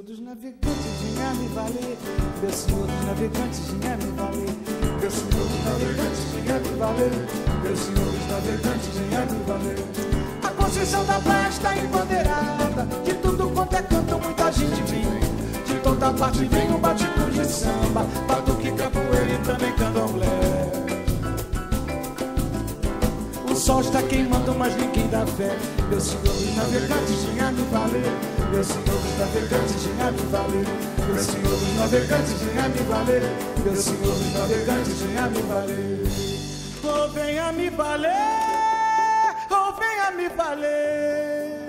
dos navegantes, vinha me valer. Meu Senhor dos navegantes, vinha me valer. Meu Senhor dos navegantes, vinha me valer. Meu Senhor dos navegantes, vinha me valer. A Conceição da Praia está embandeirada, de tudo quanto é canto, muita gente vem. De toda parte vem um batido de samba, batuque, capoeira e também candomblé. O sol está queimando, mas ninguém dá fé. Meu Senhor dos navegantes, vinha me valer. Meu Senhor dos navegantes, vinha me valer. Meu Senhor dos navegantes, vinha me valer. Meu Senhor dos navegantes, vinha me valer. Oh, venha me valer, oh, venha me valer.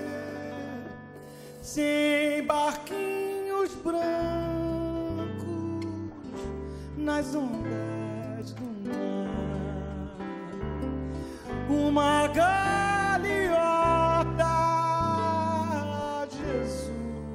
Sem barquinhos brancos nas ondas do mar, uma galeota Jesus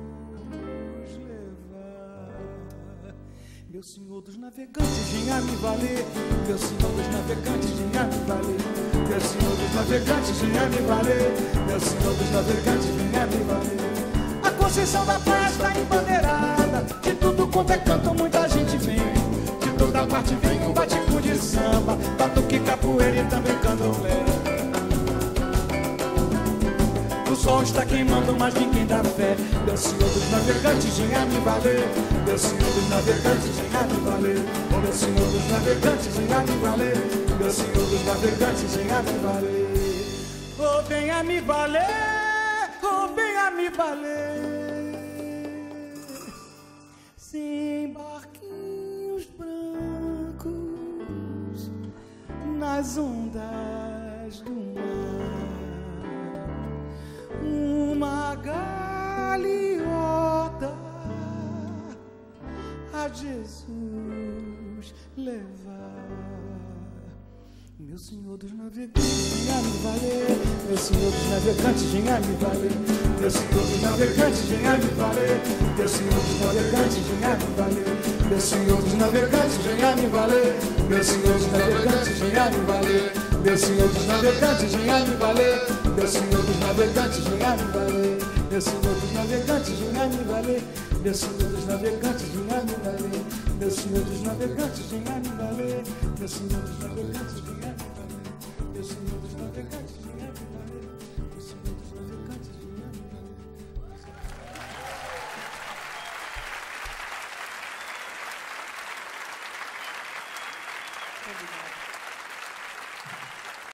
levar. Meu Senhor dos navegantes, vinha me valer. Meu Senhor dos navegantes, vinha me valer. Meu Senhor dos navegantes, vinha me valer. Meu Senhor dos navegantes, vinha me valer. A Conceição da Praia está embandeirada, de tudo quanto é canto, muita gente vem. De toda parte vem um batico de samba, batuque, capoeira e também candomblé. O sol está queimando, mas ninguém dá fé. Meu Senhor dos navegantes, vinha me valer. Meu Senhor dos navegantes, vinha me valer. Meu Senhor dos navegantes, vinha me valer. Meu Senhor dos navegantes, vinha me valer. Oh, venha me valer, oh, venha me valer. Sem barquinhos brancos nas ondas do mar, uma galeota a Jesus levar. Meu Senhor dos navegantes, vinha me valer. Meu Senhor dos navegantes, vinha me valer. Meu Senhor dos navegantes, vinha me valer. Meu Senhor dos navegantes, vinha me valer. Meu Senhor dos navegantes, vinha me valer. Meu Senhor dos navegantes, vinha me valer. Meu Senhor dos navegantes, vinha me valer. Meu Senhor dos navegantes, vinha me valer. Meu Senhor dos navegantes, vinha me valer. Meu Senhor dos navegantes, vinha me valer. Meu Senhor dos navegantes, vinha me valer. Meu Senhor dos navegantes, vinha me valer. Meu Senhor dos navegantes, vinha me valer.